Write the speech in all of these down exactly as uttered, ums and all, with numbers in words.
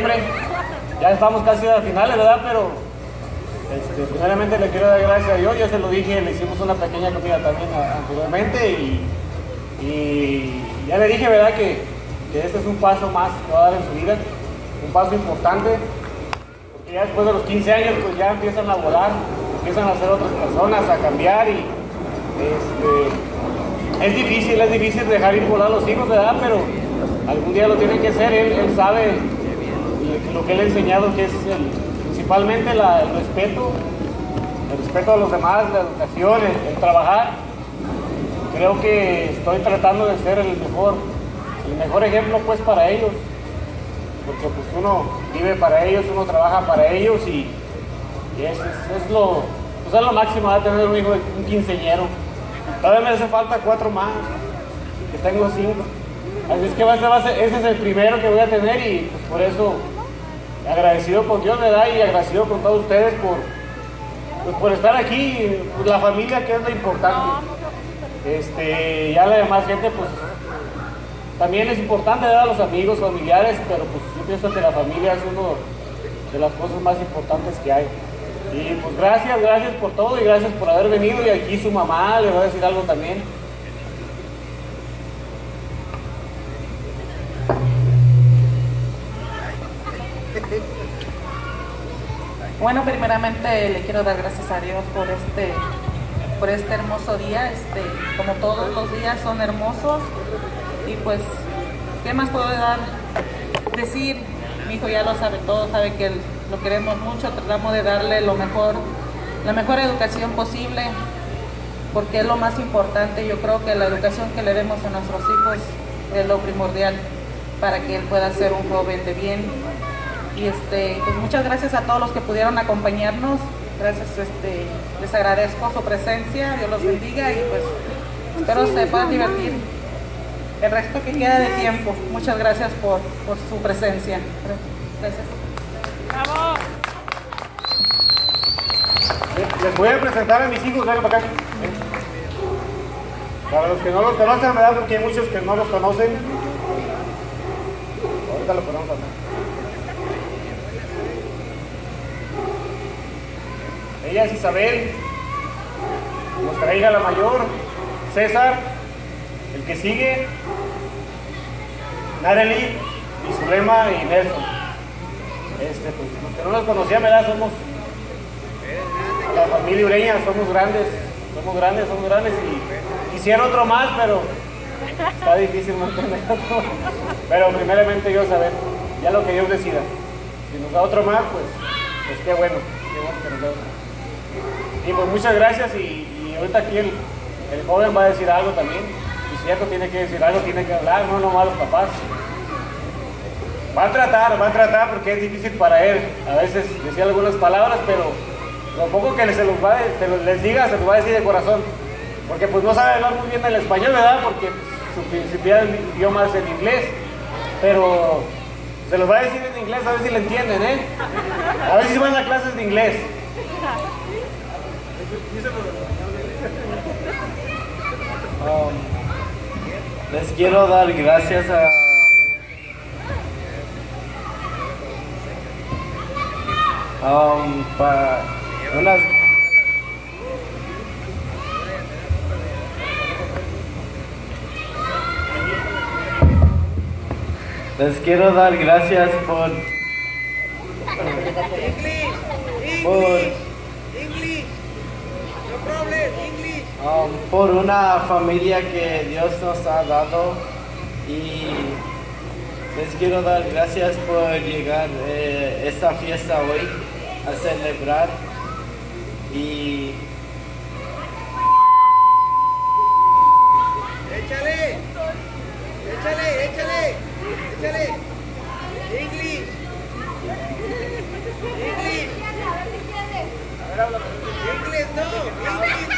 diciembre. Ya estamos casi a finales, ¿verdad? Pero este, primeramente le quiero dar gracias a Dios. Ya se lo dije, le hicimos una pequeña comida también anteriormente y, y ya le dije, ¿verdad? Que, que este es un paso más que va a dar en su vida, un paso importante, porque ya después de los quince años pues ya empiezan a volar, empiezan a ser otras personas, a cambiar y este, es difícil, es difícil dejar ir volar a los hijos, ¿verdad? Pero algún día lo tienen que hacer. Él, él sabe lo que le he enseñado, que es el, principalmente la, el respeto, el respeto a los demás, la educación, el, el trabajar. Creo que estoy tratando de ser el mejor, el mejor ejemplo pues para ellos, porque pues uno vive para ellos, uno trabaja para ellos y, y es, es, es, lo, pues es lo máximo de tener un hijo, un quinceañero. Todavía me hace falta cuatro más, que tengo cinco. Así es que va a ser, ese es el primero que voy a tener y pues por eso agradecido con Dios, ¿verdad? Y agradecido con todos ustedes por, pues, por estar aquí, pues, la familia que es lo importante. Este, ya la demás gente pues también es importante, ¿verdad? Los amigos, familiares, pero pues yo pienso que la familia es una de las cosas más importantes que hay. Y pues gracias, gracias por todo y gracias por haber venido. Y aquí su mamá le va a decir algo también. Bueno, primeramente le quiero dar gracias a Dios por este, por este hermoso día. Este, como todos los días son hermosos. Y pues, ¿qué más puedo dar? Decir, mi hijo ya lo sabe todo, sabe que lo queremos mucho, tratamos de darle lo mejor, la mejor educación posible, porque es lo más importante. Yo creo que la educación que le demos a nuestros hijos es lo primordial para que él pueda ser un joven de bien. Y este, pues muchas gracias a todos los que pudieron acompañarnos. Gracias, este, les agradezco su presencia, Dios los bendiga y pues espero se puedan divertir el resto que queda de tiempo. Muchas gracias por, por su presencia. Gracias. ¡Bravo! Les voy a presentar a mis hijos, vengan para acá. Para los que no los conocen, ¿verdad? Porque hay muchos que no los conocen. Ahorita lo ponemos acá. Ella es Isabel, nuestra hija la mayor, César, el que sigue, Nareli, y Zulema y Nelson. Este, pues, los que no los conocían, ¿verdad? Somos la familia Ureña, somos grandes, somos grandes, somos grandes y quisiera otro más, pero está difícil mantener otro. Pero primeramente Dios, a ver, ya lo que Dios decida. Si nos da otro más, pues, pues qué bueno, qué bueno que nos da otro. Y pues muchas gracias y, y ahorita aquí el, el joven va a decir algo también. Y cierto, tiene que decir algo, tiene que hablar, no nomás los papás. Va a tratar, va a tratar porque es difícil para él. A veces decía algunas palabras, pero lo poco que se los va a, se los, les diga, se los va a decir de corazón. Porque pues no sabe hablar muy bien el español, ¿verdad? Porque pues, su principal idioma es el inglés. Pero se los va a decir en inglés, a ver si le entienden, ¿eh? A ver si van a clases de inglés. Um, les quiero dar gracias a um, para unas les quiero dar gracias por por Um, por una familia que Dios nos ha dado y les quiero dar gracias por llegar a eh, esta fiesta hoy a celebrar y échale, échale, échale, échale, English, English, English no, English.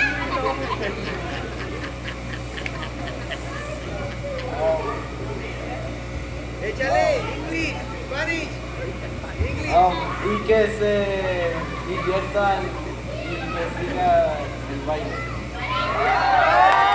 Échale, English, Spanish, English. Um, y que se diviertan y que siga el baile.